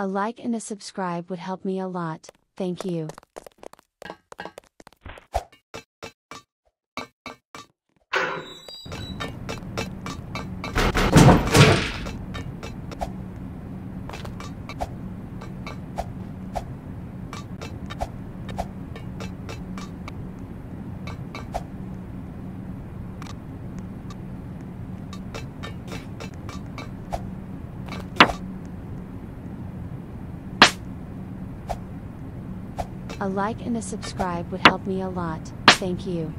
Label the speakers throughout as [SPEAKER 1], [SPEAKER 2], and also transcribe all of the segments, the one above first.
[SPEAKER 1] like and a subscribe would help me a lot, thank you. A like and a subscribe would help me a lot, thank you.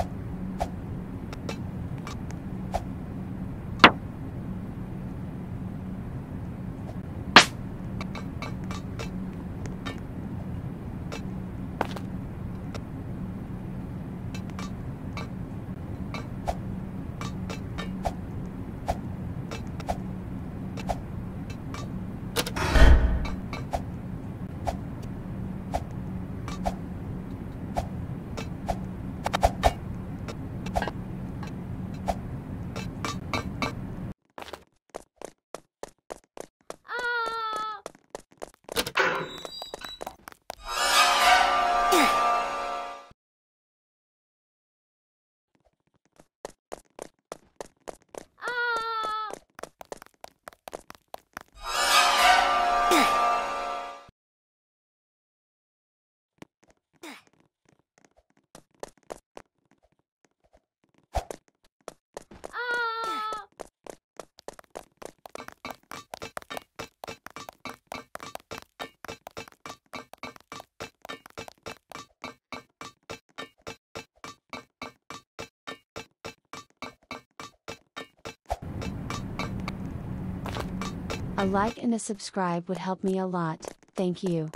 [SPEAKER 1] A like and a subscribe would help me a lot, thank you.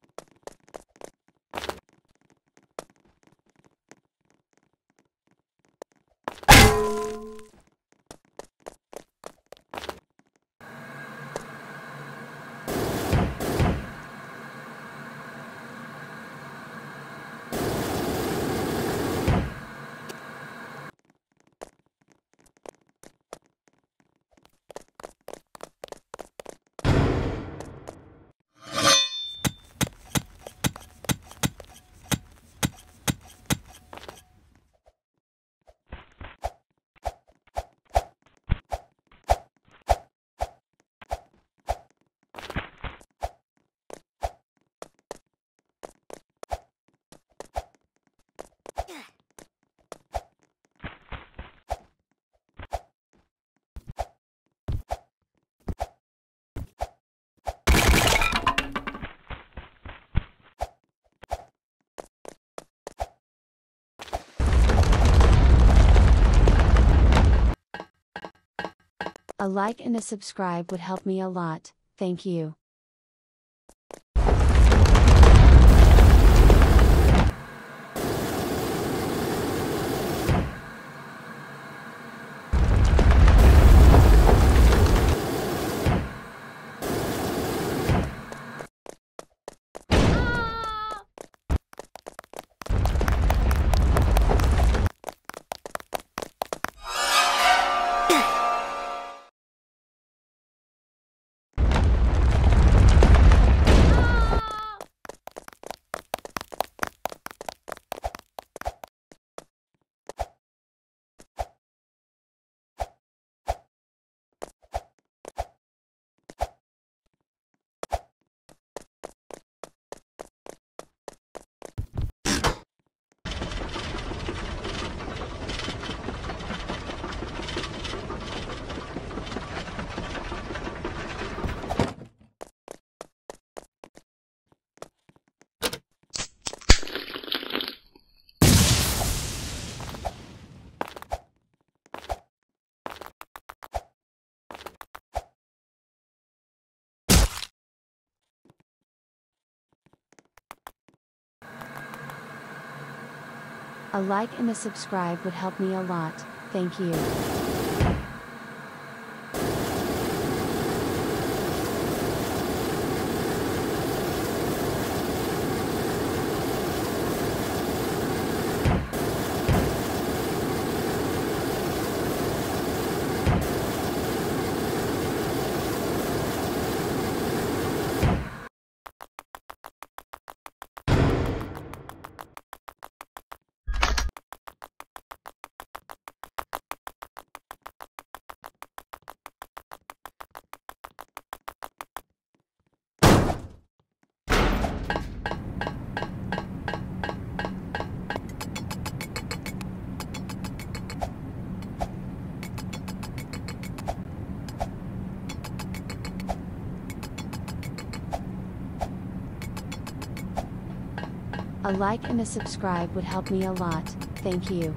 [SPEAKER 1] A like and a subscribe would help me a lot, thank you. A like and a subscribe would help me a lot, thank you. A like and a subscribe would help me a lot, thank you.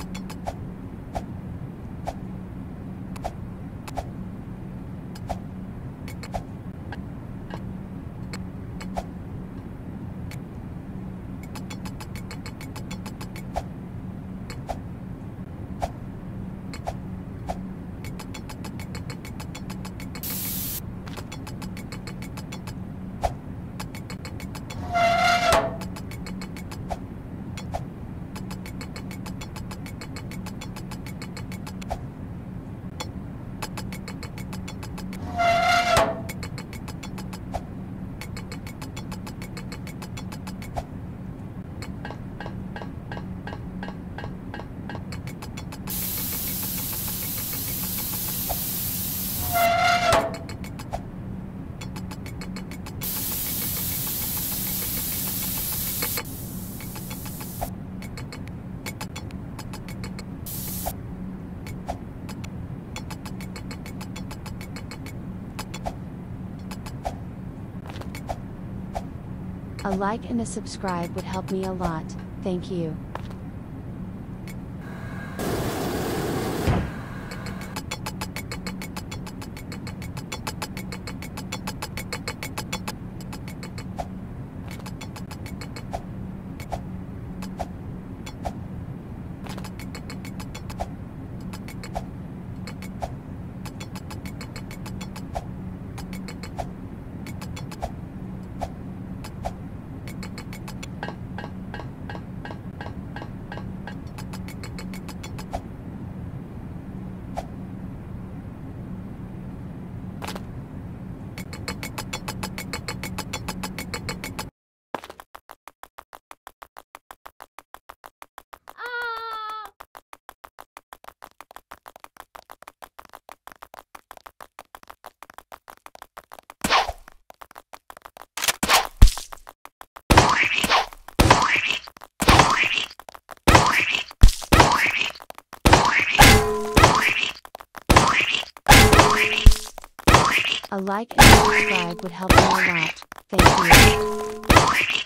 [SPEAKER 1] A like and a subscribe would help me a lot, thank you. A like and a subscribe would help me a lot, thank you.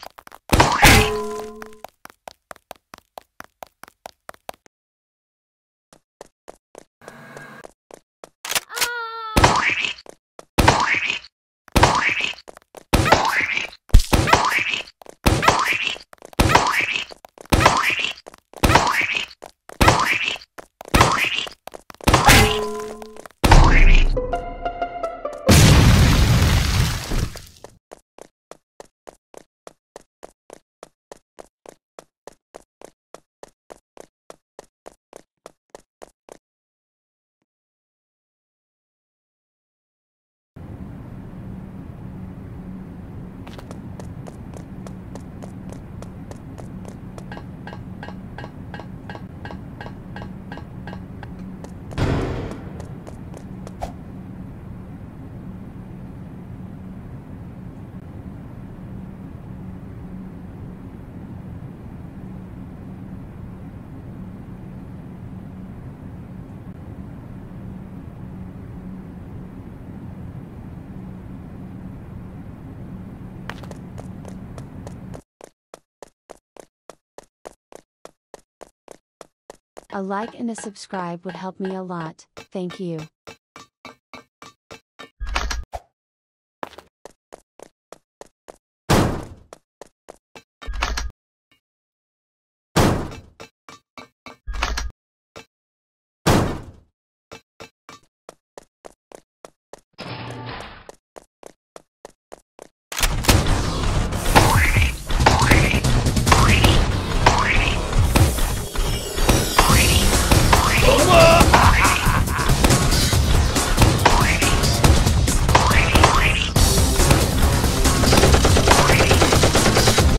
[SPEAKER 1] A like and a subscribe would help me a lot, thank you.